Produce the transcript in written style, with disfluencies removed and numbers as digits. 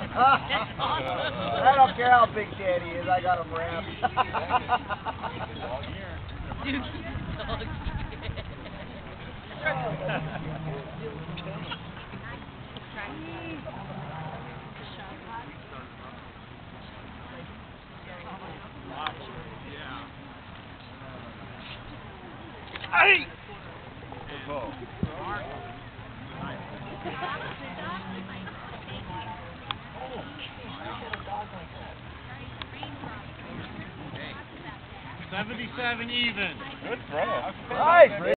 I don't care how big Daddy is, I got him wrapped. Dude, Hey! $77 even. Good throw. Nice.